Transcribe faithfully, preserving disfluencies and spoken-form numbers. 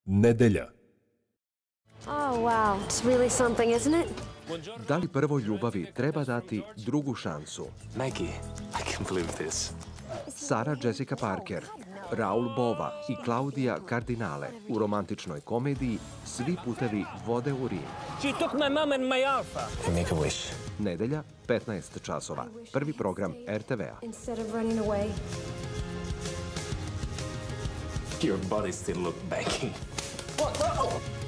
Nedelja. Oh, wow. It's really something, isn't it? Da li prvoj ljubavi treba dati drugu šansu? Maggie, I can't believe this. Sarah Jessica Parker, Raul Bova i Claudia Cardinale u romantičnoj komediji Svi putevi vode u Rim. She took my mom and my alpha. Make a wish. Nedelja, petnaest časova. Prvi program er te vea. Instead of running away. Your body still look baggy. What?